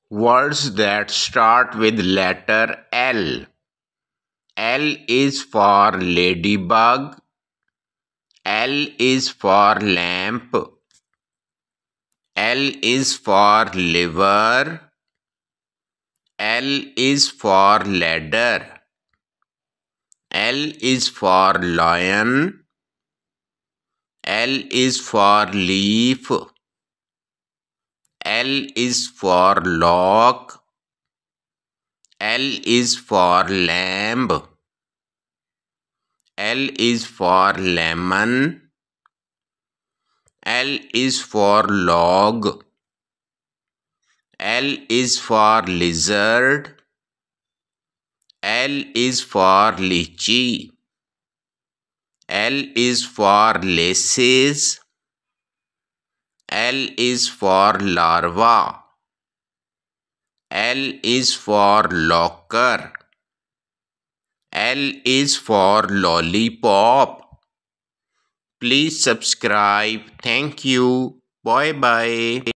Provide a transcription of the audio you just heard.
Words that start with letter L. L is for ladybug. L is for lamp. L is for liver. L is for ladder. L is for lion. L is for leaf. L is for lock. L is for lamb. L is for lemon. L is for log. L is for lizard. L is for lychee. L is for laces. L is for larva. L is for locker. L is for lollipop. Please subscribe. Thank you. Bye bye.